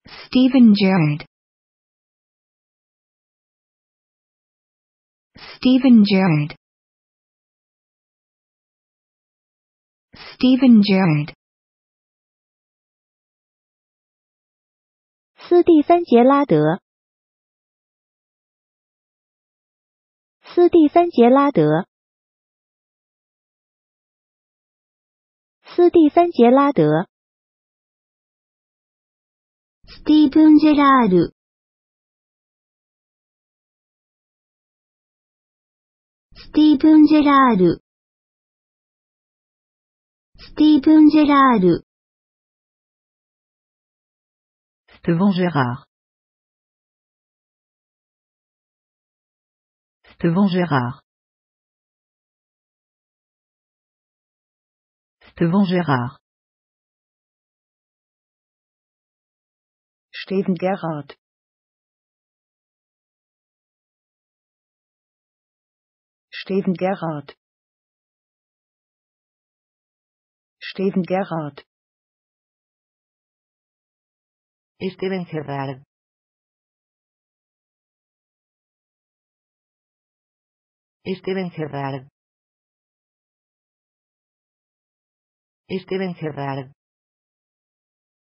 Steven Gerrard. Steven Gerrard. Steven Gerrard. 斯蒂芬·杰拉德。斯蒂芬·杰拉德。斯蒂芬·杰拉德。 Steven Gerrard. Steven Gerrard. Steven Gerrard. Steven Gerrard. Steven Gerrard. Steven Gerrard. Steven Gerrard. Steven Gerrard. Steven Gerrard. Steven Gerrard. Steven Gerrard. Steven Gerrard.